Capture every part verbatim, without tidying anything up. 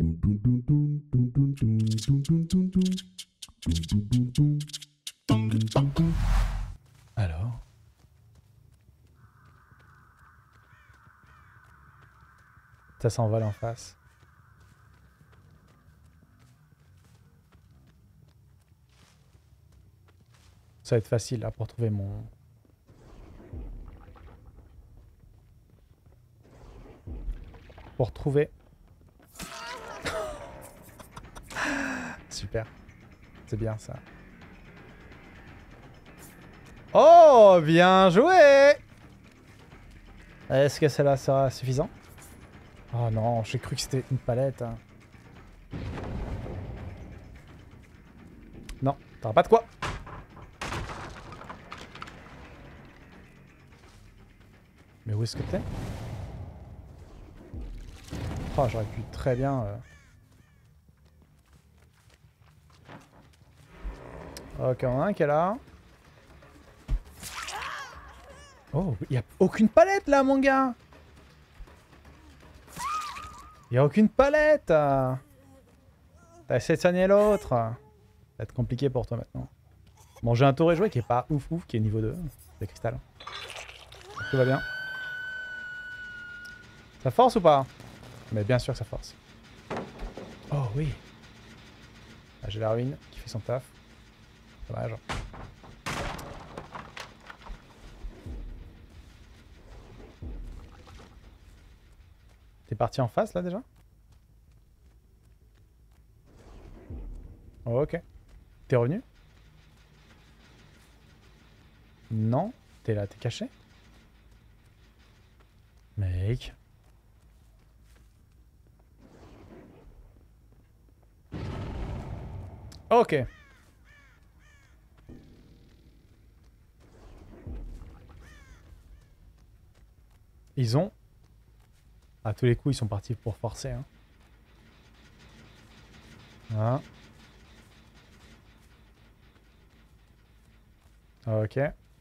Alors? Ça s'envole en face. Ça va être facile là pour trouver mon... Pour trouver... Super. C'est bien ça. Oh, bien joué! Est-ce que cela sera suffisant? Oh non, j'ai cru que c'était une palette. Hein. Non, t'auras pas de quoi. Mais où est-ce que t'es? Oh, j'aurais pu très bien... Euh... Ok, on en a un qui est là. Oh, il n'y a aucune palette là, mon gars! Il n'y a aucune palette! T'as essayé de soigner l'autre. Ça va être compliqué pour toi maintenant. Bon, j'ai un tour et joué qui est pas ouf ouf, qui est niveau deux. C'est cristal. Tout va bien. Ça force ou pas? Mais bien sûr que ça force. Oh oui. Ah, j'ai la ruine qui fait son taf. Dommage. T'es parti en face là déjà? Oh, ok. T'es revenu? Non. T'es là, t'es caché? Mec. Ok. Ils ont... À tous les coups, ils sont partis pour forcer. Hein. Voilà. Ok.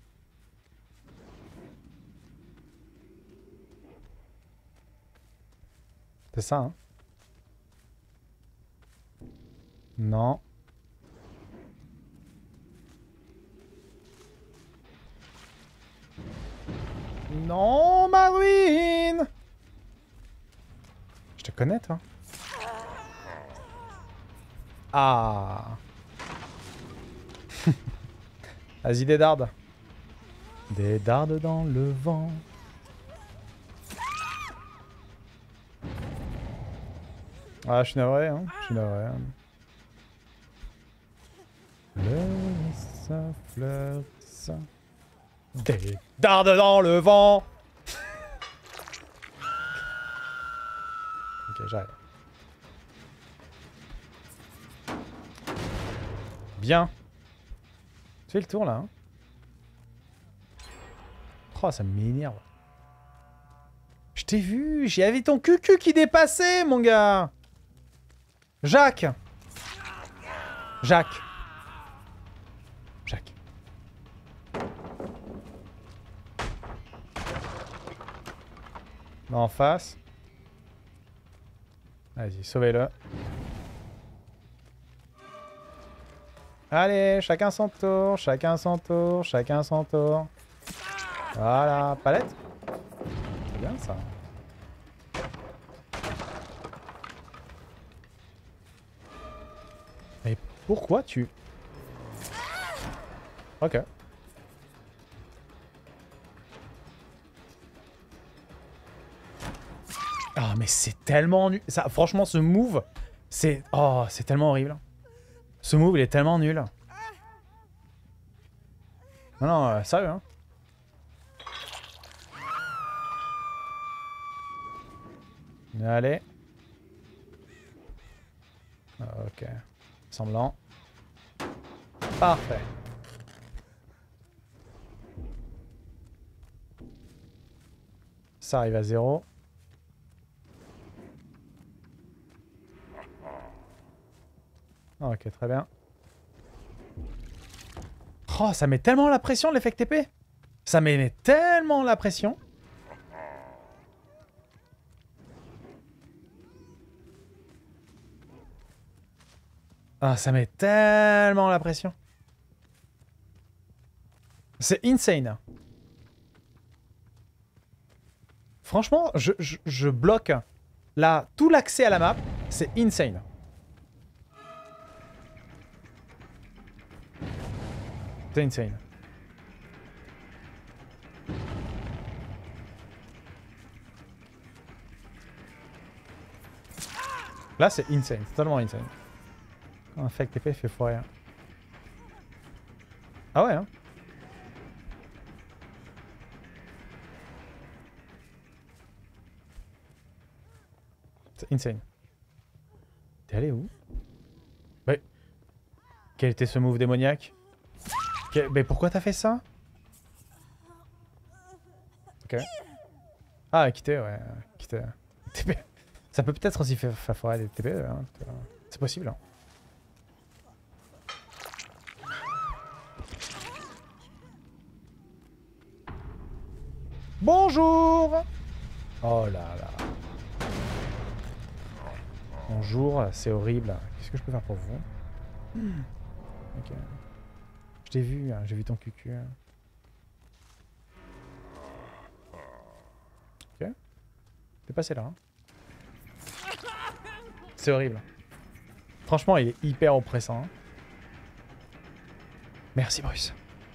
C'est ça, hein? Non. Non, ma ruine! Je te connais, toi. Ah. Vas-y, des dardes. Des dardes dans le vent. Ah, je suis navré, hein. Je suis navré. Hein. Le ça fleur ça. Des dardes dans le vent. Ok, j'arrive. Bien. Tu fais le tour là. Hein. Oh, ça m'énerve. Je t'ai vu. J'y avais ton cucu qui dépassait, mon gars. Jacques. Jacques. Jacques. En face. Vas-y, sauvez-le. Allez, chacun son tour, chacun son tour, chacun son tour. Voilà, palette. C'est bien ça. Mais pourquoi tu... Ok. Ah, mais c'est tellement nul. Ça, franchement, ce move, c'est... Oh, c'est tellement horrible. Ce move, il est tellement nul. Non, non, euh, sérieux, hein. Allez. Ok. Semblant. Parfait. Ça arrive à zéro. Ok, très bien. Oh, ça met tellement la pression l'effet T P. Ça met tellement la pression. Ah, ça met tellement la pression. C'est insane. Franchement, je, je, je bloque là tout l'accès à la map. C'est insane. C'est insane. Là, c'est insane. C'est totalement insane. Quand un fake T P fait foirer. Ah ouais, hein. C'est insane. T'es allé où? Mais... Quel était ce move démoniaque? Que... Mais pourquoi t'as fait ça? Ok. Ah, quitter, ouais. Quitter. T P. Ça peut peut-être aussi faire foirer des T P, hein. C'est possible, hein. Bonjour! Oh là là. Bonjour, c'est horrible. Qu'est-ce que je peux faire pour vous? Ok. Je t'ai vu, hein, j'ai vu ton cucu. Ok. T'es passé là. Hein. C'est horrible. Franchement, il est hyper oppressant. Hein. Merci, Bruce.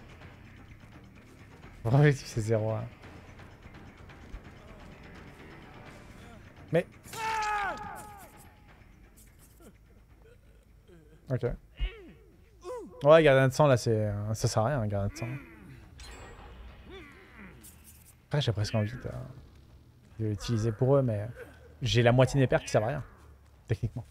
Vraiment, c'est zéro. Hein. Mais... Ok. Ouais, gardien de sang, là, c'est... ça sert à rien, un gardien de sang. Après, j'ai presque envie de, de l'utiliser pour eux, mais... J'ai la moitié des pertes qui servent à rien. Techniquement.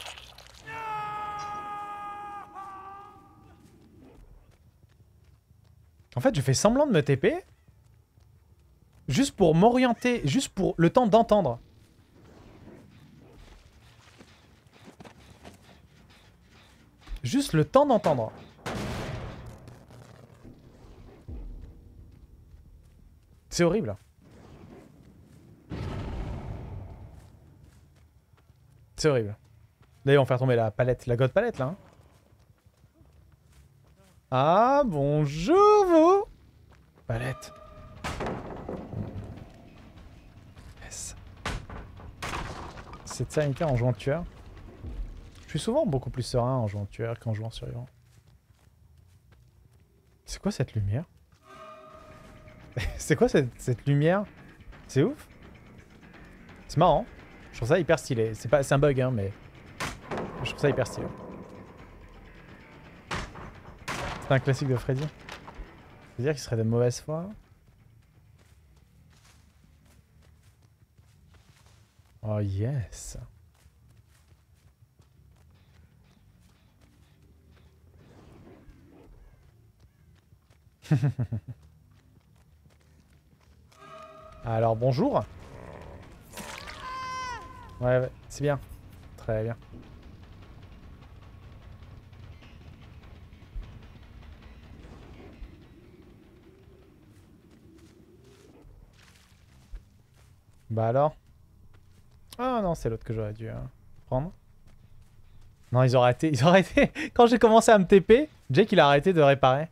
En fait, je fais semblant de me T P. Juste pour m'orienter, juste pour le temps d'entendre. Juste le temps d'entendre. C'est horrible. C'est horrible. D'ailleurs, on va faire tomber la palette, la god palette là. Hein. Ah, bonjour vous. Palette. Yes. Cette sanitaire en jouant tueur. Je suis souvent beaucoup plus serein en jouant tueur qu'en jouant survivant. C'est quoi cette lumière? C'est quoi cette, cette lumière? C'est ouf. C'est marrant. Je trouve ça hyper stylé. C'est pas, c'est un bug hein, mais je trouve ça hyper stylé. C'est un classique de Freddy. C'est-à-dire qu'il serait de mauvaise foi. Oh yes. Alors bonjour. Ouais, ouais c'est bien. Très bien. Bah alors. Ah non, c'est l'autre que j'aurais dû hein, prendre. Non, ils ont arrêté. Ils ont arrêté. Quand j'ai commencé à me T P, Jake il a arrêté de réparer.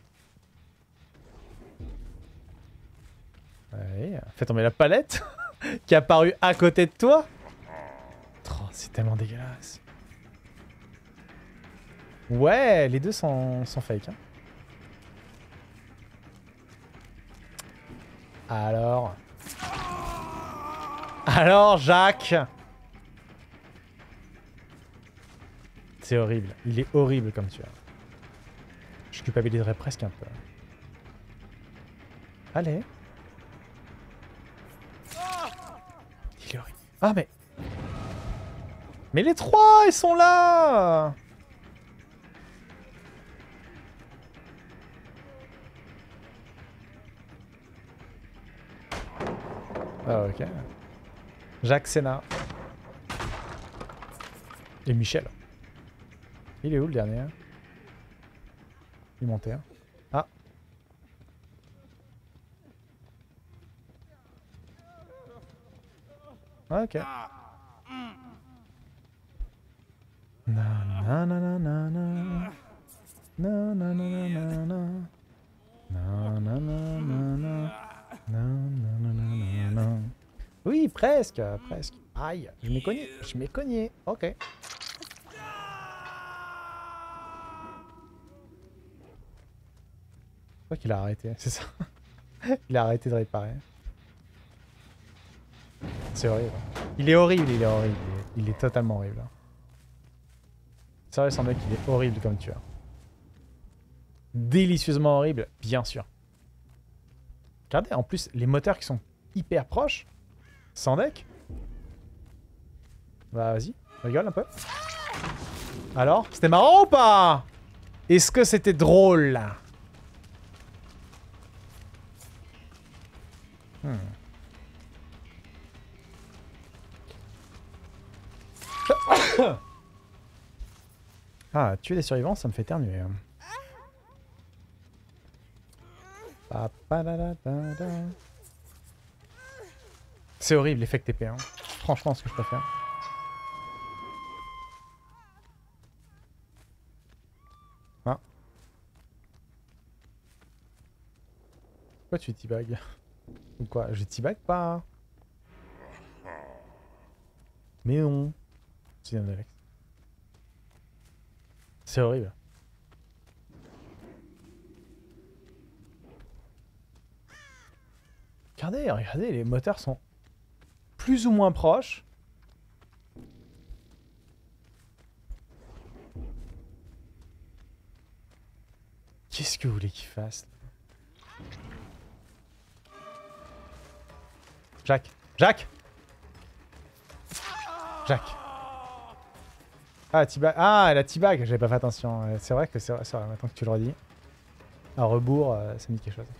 Ouais, fais tomber la palette qui est apparue à côté de toi. Oh, c'est tellement dégueulasse. Ouais, les deux sont, sont fake. Hein. Alors... Alors, Jacques. C'est horrible. Il est horrible comme tu as. Je culpabiliserais presque un peu. Allez. Il est horrible. Ah, mais... Mais les trois, ils sont là. Ah, ok. Jacques Sénat. Et Michel. Il est où le dernier? Il montait. Hein. Ah. Ah, ok. Non, non. Na na na na na. Na na na na na na. Na na na na na. Na na na na na na. Oui, presque, presque. Aïe, je m'ai cogné, je m'ai cogné. Ok. Je crois qu'il a arrêté, c'est ça. Il a arrêté de réparer. C'est horrible. Il est horrible, il est horrible. Il est, il est totalement horrible. Sérieux, ce mec, il est horrible comme tueur. Délicieusement horrible, bien sûr. Regardez, en plus, les moteurs qui sont hyper proches. Sans deck. Bah, vas-y, rigole un peu. Alors, c'était marrant ou pas? Est-ce que c'était drôle là? Hmm. Ah, tuer des survivants, ça me fait éternuer. C'est horrible l'effet T P, hein. Franchement, ce que je préfère. Ah. Pourquoi tu teabag? Ou quoi? Je teabag pas. Mais non. C'est un Alex. C'est horrible. Regardez, regardez, les moteurs sont plus ou moins proches. Qu'est-ce que vous voulez qu'il fasse? Jacques, Jacques, Jacques. Ah, T-bag. Ah, la T-bag, j'avais pas fait attention. C'est vrai que c'est vrai, vrai, maintenant que tu le redis. À rebours, euh, ça me dit quelque chose.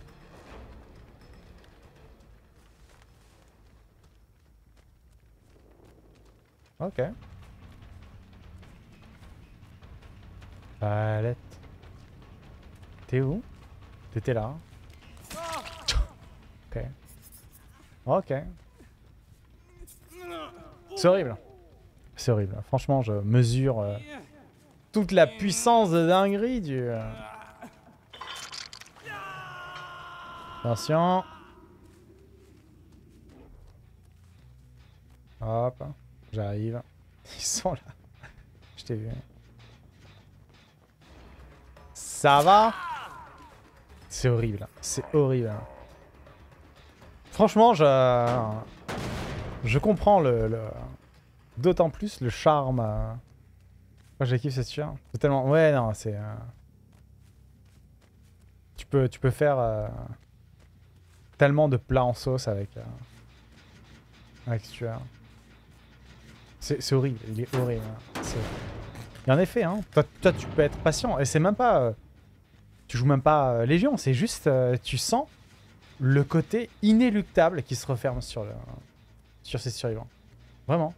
Ok. Palette. T'es où? T'étais là. Ok. Ok. C'est horrible. C'est horrible. Franchement, je mesure euh, toute la puissance de dinguerie du... Euh... Attention. Hop. J'arrive. Ils sont là. Je t'ai vu. Ça va? C'est horrible. C'est horrible. Franchement, je... Je comprends le... le... D'autant plus le charme. Euh... Moi, j'ai kiffé cette tueur. Totalement. Ouais, non, c'est... Euh... Tu peux, tu peux faire... Euh... Tellement de plats en sauce avec... Euh... Avec ce tueur. C'est horrible, il est horrible. Est... Et en effet, hein, toi, toi tu peux être patient. Et c'est même pas... Euh, tu joues même pas euh, Légion, c'est juste... Euh, tu sens le côté inéluctable qui se referme sur, le, sur ces survivants. Vraiment.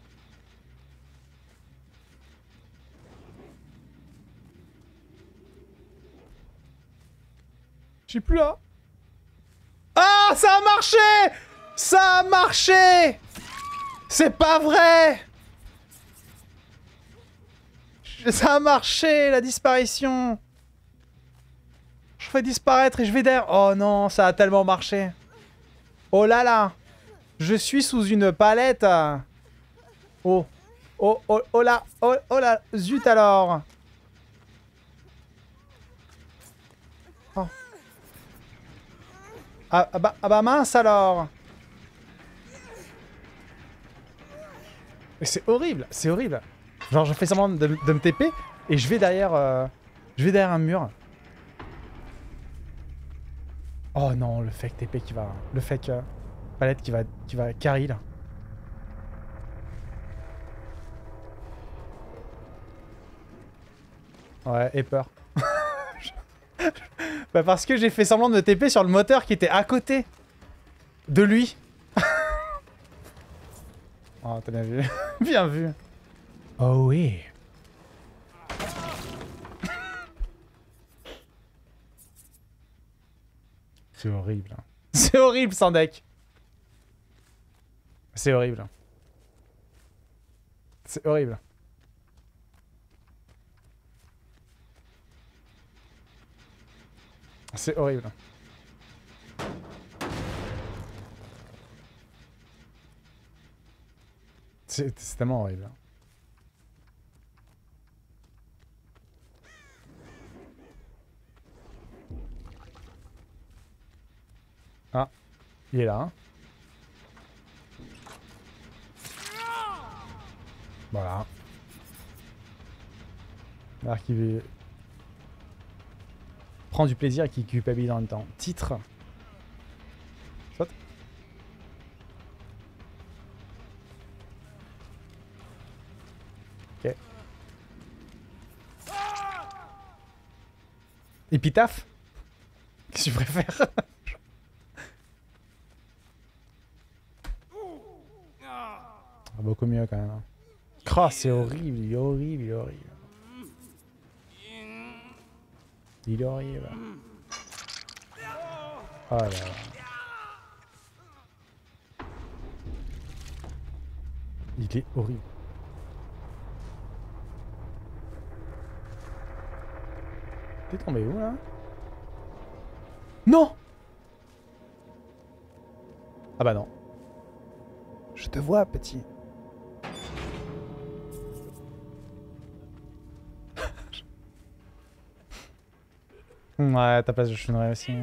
Je suis plus là. Ah, ça a marché! Ça a marché! C'est pas vrai! Ça a marché, la disparition! Je fais disparaître et je vais derrière. Oh non, ça a tellement marché. Oh là là! Je suis sous une palette. Oh. Oh, oh, oh là. Oh, oh là. Zut alors. Oh. Ah, ah, bah, ah bah mince alors. C'est horrible, c'est horrible. Genre je fais semblant de, de me T P et je vais derrière, euh, je vais derrière un mur. Oh non, le fake T P qui va, le fake euh, palette qui va, qui va carry là. Ouais, et peur. Bah parce que j'ai fait semblant de me T P sur le moteur qui était à côté de lui. Oh, t'as bien vu. Bien vu. Oh oui. C'est horrible. C'est horrible sans deck. C'est horrible. C'est horrible. C'est horrible. C'est tellement horrible. Ah, il est là. Hein. Voilà. Alors qu'il prend du plaisir et qui culpabilise en même temps. Titre. Soit. Ok. Épitaphe. Qu'est-ce que tu préfères? Beaucoup mieux quand même. Oh, c'est horrible, il est horrible, il est horrible. Il est horrible. Oh là là. Il est horrible. T'es tombé où là? Non! Ah bah non. Je te vois, petit. Ouais, ta place je chouinerais aussi.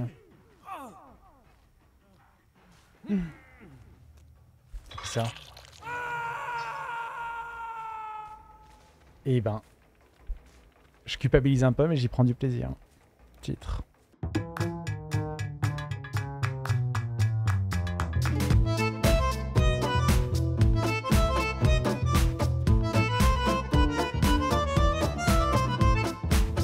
C'est ça. Et ben, je culpabilise un peu, mais j'y prends du plaisir. Titre.